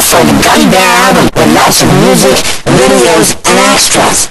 for the Gummy album with lots of music, videos, and extras.